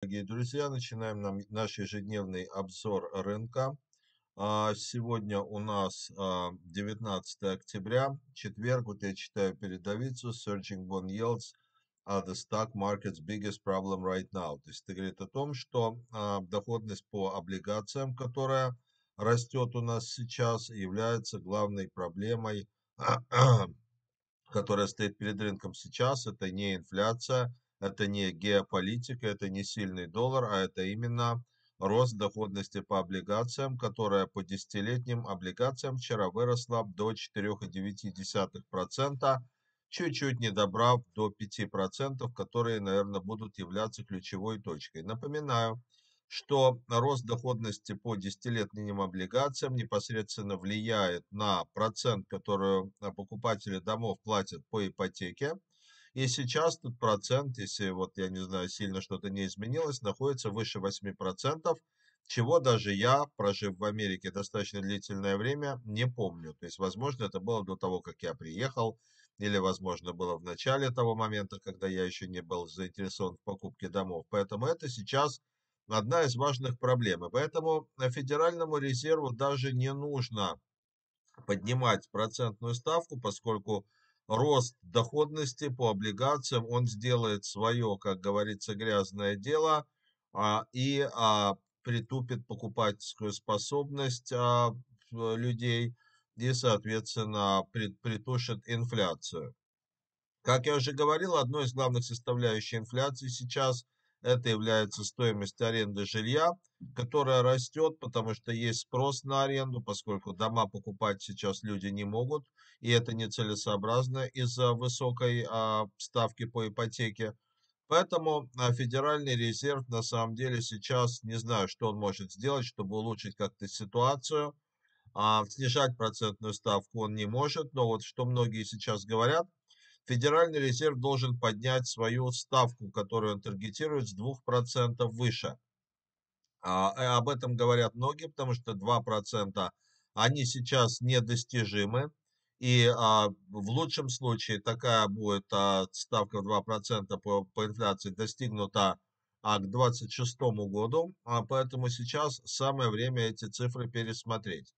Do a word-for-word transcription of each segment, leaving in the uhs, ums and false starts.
дорогие друзья! Начинаем нам наш ежедневный обзор рынка. А, Сегодня у нас а, девятнадцатое октября, четверг. Вот я читаю передовицу Surging Bond Yields are the stock market's biggest problem right now. То есть это говорит о том, что а, доходность по облигациям, которая растет у нас сейчас, является главной проблемой, которая стоит перед рынком сейчас. Это не инфляция, это не геополитика, это не сильный доллар, а это именно рост доходности по облигациям, которая по десятилетним облигациям вчера выросла до четыре целых девять десятых процента, чуть-чуть не добрав до пяти процентов, которые, наверное, будут являться ключевой точкой. Напоминаю, что рост доходности по десятилетним облигациям непосредственно влияет на процент, который покупатели домов платят по ипотеке. И сейчас этот процент, если вот я не знаю, сильно что-то не изменилось, находится выше восьми процентов, чего даже я, прожив в Америке достаточно длительное время, не помню. То есть, возможно, это было до того, как я приехал, или, возможно, было в начале того момента, когда я еще не был заинтересован в покупке домов. Поэтому это сейчас одна из важных проблем. И поэтому Федеральному резерву даже не нужно поднимать процентную ставку, поскольку рост доходности по облигациям, он сделает свое, как говорится, грязное дело а, и а, притупит покупательскую способность а, в- людей и, соответственно, при- притушит инфляцию. Как я уже говорил, одной из главных составляющих инфляции сейчас это является стоимость аренды жилья, которая растет, потому что есть спрос на аренду, поскольку дома покупать сейчас люди не могут, и это нецелесообразно из-за высокой а, ставки по ипотеке. Поэтому а, Федеральный резерв на самом деле сейчас не знаю, что он может сделать, чтобы улучшить как-то ситуацию. А, снижать процентную ставку он не может, но вот что многие сейчас говорят, Федеральный резерв должен поднять свою ставку, которую он таргетирует, с двух процентов выше. А, э, об этом говорят многие, потому что два процента они сейчас недостижимы. И а, в лучшем случае такая будет а, ставка в два процента по, по инфляции достигнута а, к двадцать шестому году. А, поэтому сейчас самое время эти цифры пересмотреть.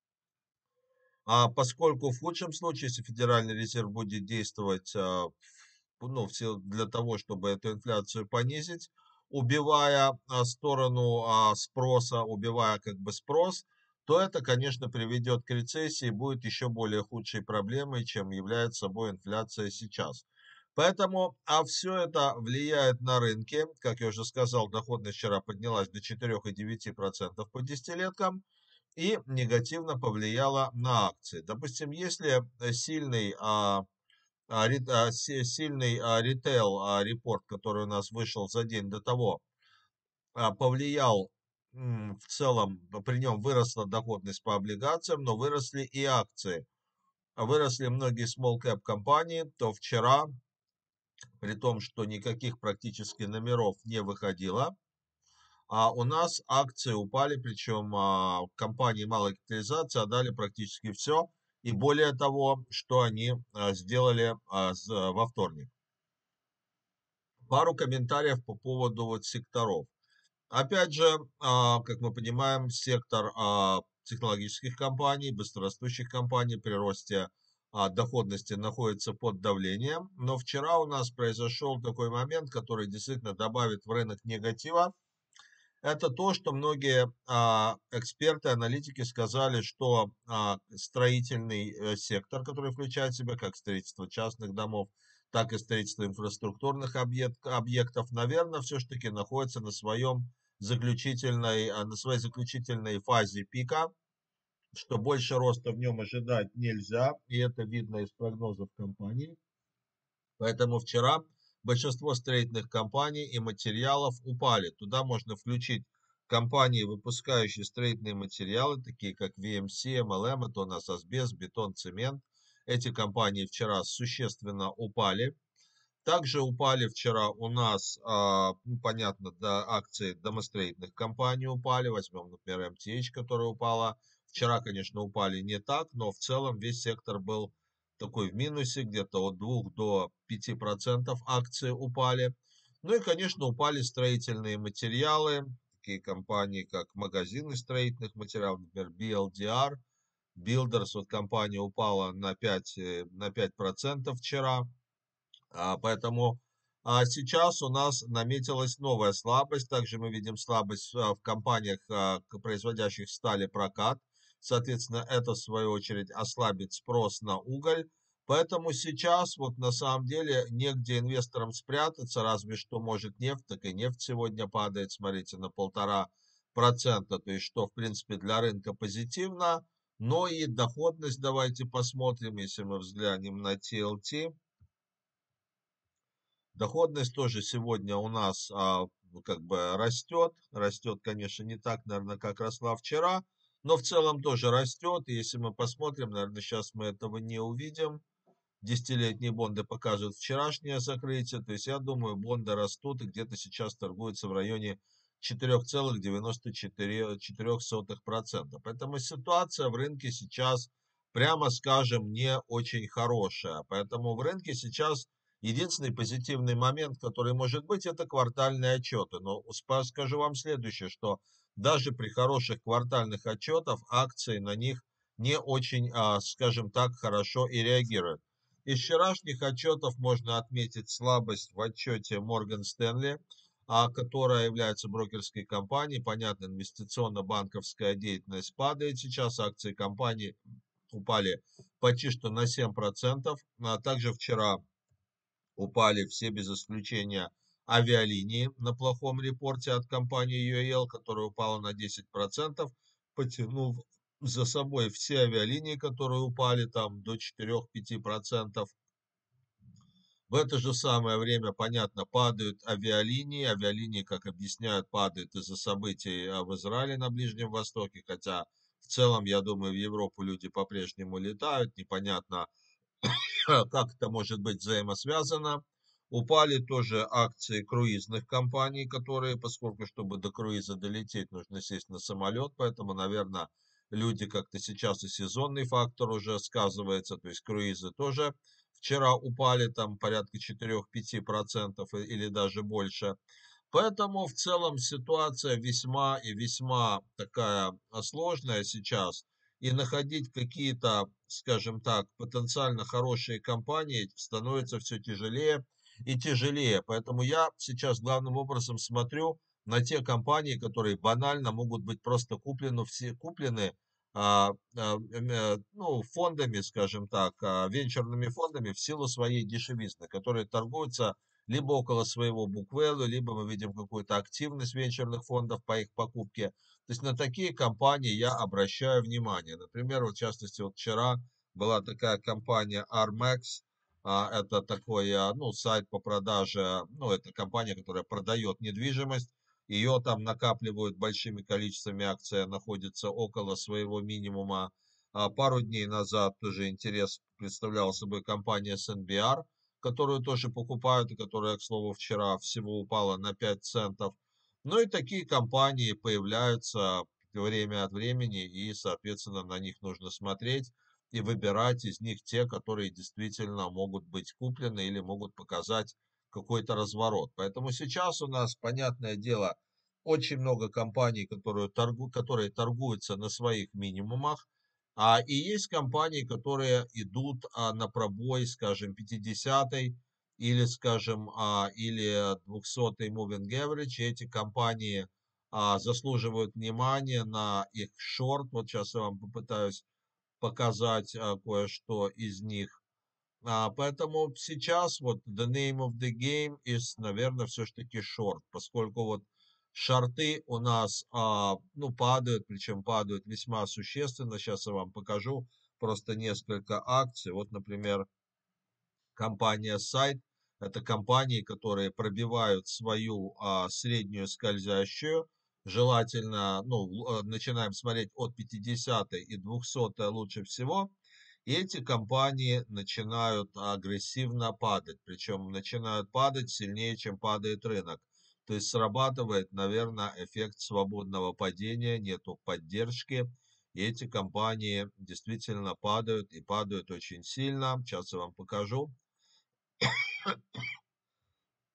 А поскольку в худшем случае, если Федеральный резерв будет действовать а, в- ну, все для того, чтобы эту инфляцию понизить, убивая а, сторону а, спроса, убивая как бы спрос, то это, конечно, приведет к рецессии, будет еще более худшей проблемой, чем является собой инфляция сейчас. Поэтому, а все это влияет на рынки. Как я уже сказал, доходность вчера поднялась до четыре целых девять десятых процента по десятилеткам и негативно повлияло на акции. Допустим, если э, сильный, а, а, ри- а, си- сильный а, ритейл а, репорт, который у нас вышел за день до того, а, повлиял м, в целом, п- при нем выросла доходность по облигациям, но выросли и акции. А выросли многие small cap компании, то вчера, при том, что никаких практически номеров не выходило, а у нас акции упали, причем а, компании малой капитализации отдали практически все. И более того, что они а, сделали а, с- во вторник. Пару комментариев по поводу вот секторов. Опять же, а, как мы понимаем, сектор а, технологических компаний, быстрорастущих компаний при росте а, доходности находится под давлением. Но вчера у нас произошел такой момент, который действительно добавит в рынок негатива. Это то, что многие а, эксперты, аналитики сказали, что а, строительный э, сектор, который включает в себя как строительство частных домов, так и строительство инфраструктурных объект, объектов, наверное, все-таки находится на своем заключительной, а, на своей заключительной фазе пика, что больше роста в нем ожидать нельзя, и это видно из прогнозов компании. Поэтому вчера большинство строительных компаний и материалов упали. Туда можно включить компании, выпускающие строительные материалы, такие как ви эм си, эм эл эм, это у нас асбест, бетон, цемент. Эти компании вчера существенно упали. Также упали вчера у нас, а, ну, понятно, да, акции домостроительных компаний упали. Возьмем, например, эм ти эйч, которая упала. Вчера, конечно, упали не так, но в целом весь сектор был такой в минусе, где-то от двух до пяти процентов акции упали. Ну и, конечно, упали строительные материалы, такие компании, как магазины строительных материалов, например, би эл ди ар, Builders, вот компания упала на пять, э, на пять процентов вчера. А, поэтому а, сейчас у нас наметилась новая слабость. Также мы видим слабость а, в компаниях, а, к- производящих стали прокат. Соответственно, это в свою очередь ослабит спрос на уголь. Поэтому сейчас вот на самом деле негде инвесторам спрятаться, разве что может нефть, так и нефть сегодня падает, смотрите, на полтора процента, то есть что в принципе для рынка позитивно. Но и доходность давайте посмотрим, если мы взглянем на ти эл ти. Доходность тоже сегодня у нас а, ну, как бы растет. Растет, конечно, не так, наверное, как росла вчера, но в целом тоже растет. И если мы посмотрим, наверное, сейчас мы этого не увидим. Десятилетние бонды показывают вчерашнее закрытие. То есть я думаю, бонды растут и где-то сейчас торгуются в районе четыре целых девяносто четыре сотых процента. Поэтому ситуация в рынке сейчас, прямо скажем, не очень хорошая. Поэтому в рынке сейчас единственный позитивный момент, который может быть, это квартальные отчеты. Но спа- скажу вам следующее, что даже при хороших квартальных отчетах акции на них не очень, а, скажем так, хорошо и реагируют. Из вчерашних отчетов можно отметить слабость в отчете Morgan Stanley, а, которая является брокерской компанией. Понятно, инвестиционно-банковская деятельность падает сейчас, акции компании упали почти что на семь процентов. А также вчера упали все без исключения авиалинии на плохом репорте от компании ю эй эл, которая упала на десять процентов, потянув за собой все авиалинии, которые упали там до четыре-пять процентов. В это же самое время, понятно, падают авиалинии. Авиалинии, как объясняют, падают из-за событий а, в Израиле на Ближнем Востоке, хотя в целом, я думаю, в Европу люди по-прежнему летают. Непонятно, как это может быть взаимосвязано. Упали тоже акции круизных компаний, которые, поскольку, чтобы до круиза долететь, нужно сесть на самолет, поэтому, наверное, люди как-то сейчас и сезонный фактор уже сказывается, то есть круизы тоже вчера упали там порядка четыре-пять процентов или даже больше. Поэтому в целом ситуация весьма и весьма такая а, сложная сейчас. И находить какие-то, скажем так, потенциально хорошие компании становится все тяжелее и тяжелее. Поэтому я сейчас главным образом смотрю на те компании, которые банально могут быть просто куплены, все куплены а, а, э, ну, фондами, скажем так, а, венчурными фондами в силу своей дешевизны, которые торгуются либо около своего буквелла, либо мы видим какую-то активность венчурных фондов по их покупке. То есть на такие компании я обращаю внимание. Например, вот в частности, вот вчера была такая компания Armax, а, это такой, а, ну, сайт по продаже, ну, это компания, которая продает недвижимость, ее там накапливают большими количествами акций, находится около своего минимума. А пару дней назад тоже интерес представляла собой компания эс эн би ар, которую тоже покупают и которая, к слову, вчера всего упала на пять центов. Ну и такие компании появляются время от времени, и, соответственно, на них нужно смотреть и выбирать из них те, которые действительно могут быть куплены или могут показать какой-то разворот. Поэтому сейчас у нас, понятное дело, очень много компаний, которые, торгу, которые торгуются на своих минимумах, а, и есть компании, которые идут а, на пробой, скажем, пятидесятой или, скажем, а, или двухсотой moving average. И эти компании а, заслуживают внимания на их шорт. Вот сейчас я вам попытаюсь показать а, кое-что из них. А, поэтому сейчас вот the name of the game is, наверное, все-таки шорт, поскольку вот шорты у нас, а, ну, падают, причем падают весьма существенно. Сейчас я вам покажу просто несколько акций. Вот, например, компания Сайт. Это компании, которые пробивают свою а, среднюю скользящую. Желательно, ну, л- э, начинаем смотреть от пятидесятой и двухсотой лучше всего. И эти компании начинают агрессивно падать. Причем начинают падать сильнее, чем падает рынок. То есть срабатывает, наверное, эффект свободного падения, нету поддержки. И эти компании действительно падают и падают очень сильно. Сейчас я вам покажу.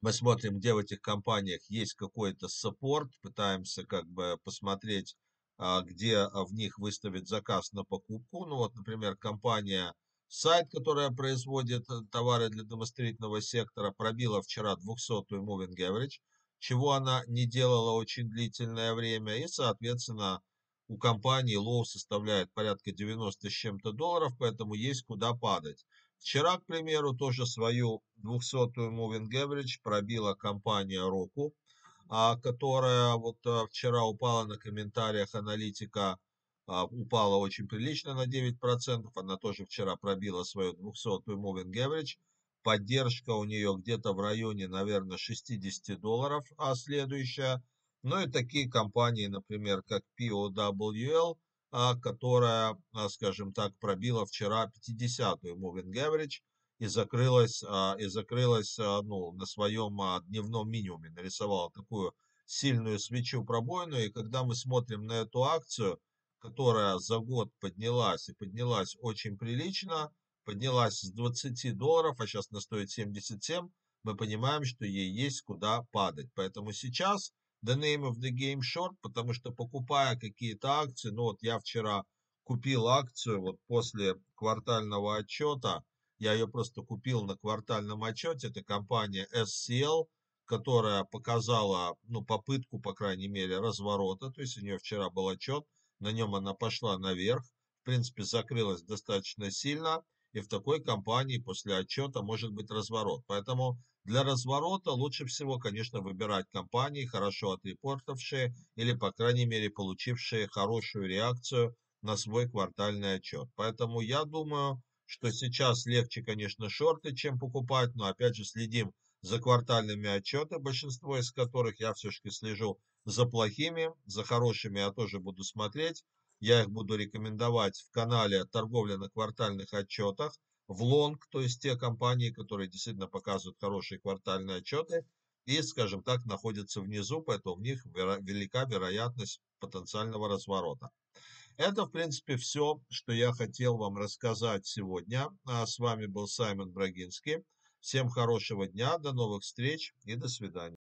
Мы смотрим, где в этих компаниях есть какой-то саппорт, пытаемся как бы посмотреть, а, где а, в них выставить заказ на покупку. Ну вот, например, компания Сайт, которая производит э, товары для домостроительного сектора, пробила вчера двухсотую moving average, чего она не делала очень длительное время. И, соответственно, у компании лоу составляет порядка девяносто с чем-то долларов, поэтому есть куда падать. Вчера, к примеру, тоже свою двухсотую moving average пробила компания Roku, а, которая вот а, вчера упала на комментариях аналитика, а, упала очень прилично на девять процентов. Она тоже вчера пробила свою двухсотую moving average. Поддержка у нее где-то в районе, наверное, шестьдесят долларов, а следующая. Ну и такие компании, например, как пи о дабл ю эл, а, которая, а, скажем так, пробила вчера пятидесятую moving average и закрылась, а, и закрылась а, ну, на своем а, дневном минимуме, нарисовала такую сильную свечу пробойную. И когда мы смотрим на эту акцию, которая за год поднялась и поднялась очень прилично, поднялась с двадцати долларов, а сейчас она стоит семьдесят семь, мы понимаем, что ей есть куда падать. Поэтому сейчас the name of the game short, потому что покупая какие-то акции, ну вот я вчера купил акцию вот после квартального отчета, я ее просто купил на квартальном отчете, это компания эс си эл, которая показала, ну, попытку, по крайней мере, разворота, то есть у нее вчера был отчет, на нем она пошла наверх, в принципе, закрылась достаточно сильно, и в такой компании после отчета может быть разворот. Поэтому для разворота лучше всего, конечно, выбирать компании, хорошо отрепортавшие или, по крайней мере, получившие хорошую реакцию на свой квартальный отчет. Поэтому я думаю, что сейчас легче, конечно, шорты, чем покупать, но опять же следим за квартальными отчетами, большинство из которых я все-таки слежу за плохими, за хорошими я тоже буду смотреть. Я их буду рекомендовать в канале «Торговля на квартальных отчетах», в лонг, то есть те компании, которые действительно показывают хорошие квартальные отчеты и, скажем так, находятся внизу, поэтому в них веро- велика вероятность потенциального разворота. Это, в принципе, все, что я хотел вам рассказать сегодня. А с вами был Саймон Брагинский. Всем хорошего дня, до новых встреч и до свидания.